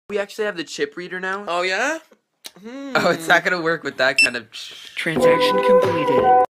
We actually have the chip reader now. Oh, yeah? Oh, it's not gonna work with that kind of... Transaction completed.